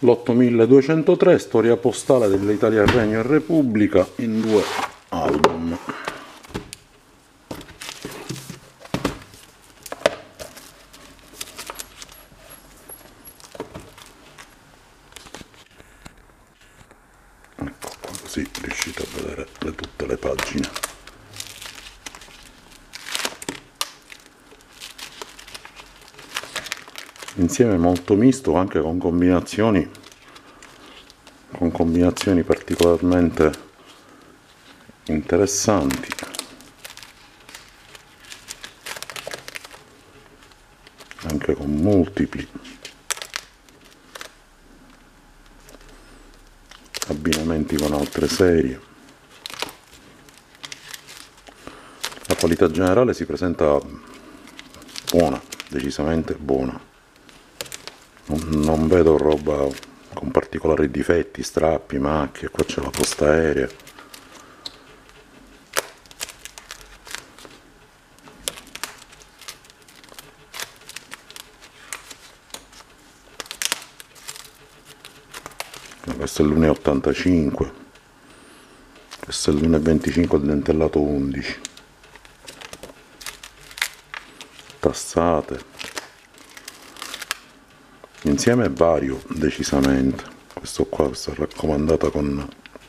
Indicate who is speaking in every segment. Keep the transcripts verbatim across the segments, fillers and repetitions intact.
Speaker 1: l'ottomiladuecentotre, storia postale dell'Italia Regno e Repubblica, in due album. Ecco qua, così riuscite a vedere le, tutte le pagine. Insieme molto misto, anche con combinazioni con combinazioni particolarmente interessanti. Anche con multipli abbinamenti con altre serie. La qualità generale si presenta buona, decisamente buona. Non, non vedo roba con particolari difetti, strappi, macchie. Qua c'è la posta aerea. Questo è l'uno virgola ottantacinque, questo è l'uno virgola venticinque al dentellato undici, tassate, insieme è vario decisamente. Questo qua, questa raccomandata con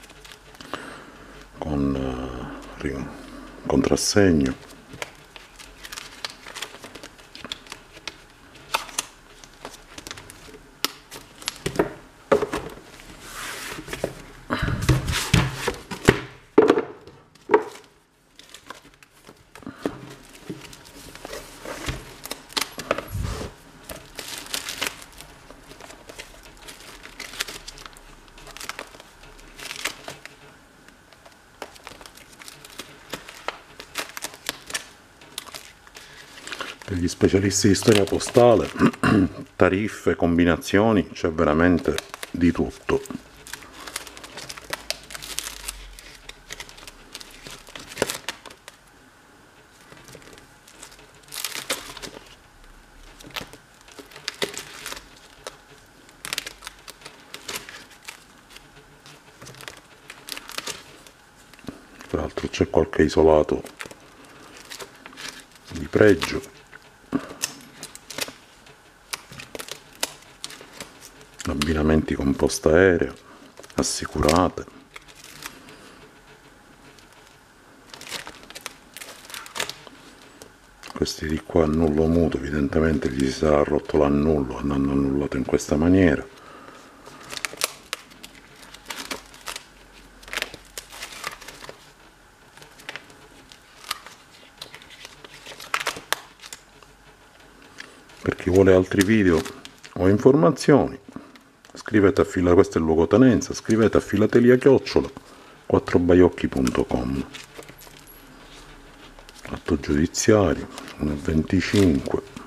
Speaker 1: con uh, contrassegno. Per gli specialisti di storia postale, tariffe, combinazioni, c'è veramente di tutto. Tra l'altro c'è qualche isolato di pregio. Abbinamenti con posta aerea, assicurate. Questi di qua annullo muto, evidentemente gli si sarà rotto l'annullo, andando annullato in questa maniera. Per chi vuole altri video o informazioni, scrivete a fila, questo è il luogotenenza, scrivete a filatelia chiocciola quattro baiocchi punto com. Atto giudiziario uno virgola venticinque.